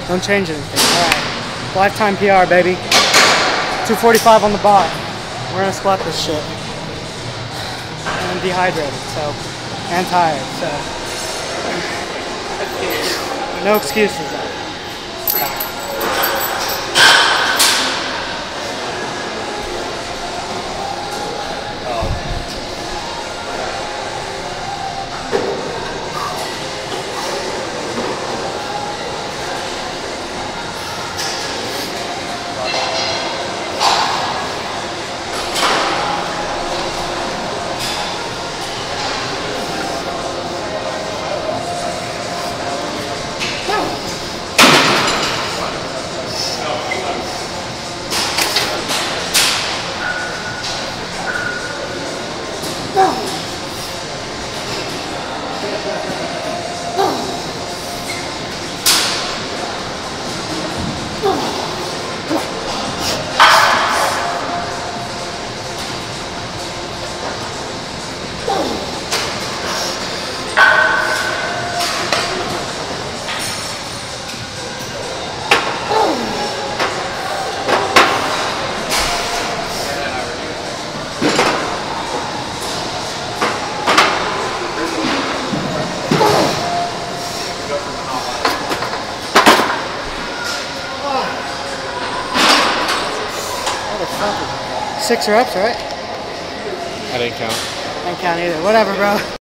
Don't change anything. Alright. Lifetime PR, baby. 245 on the bar. We're gonna squat this shit. And I'm dehydrated, so, and tired, so. No excuses though. Six reps, right? I didn't count. I didn't count either. Whatever, bro.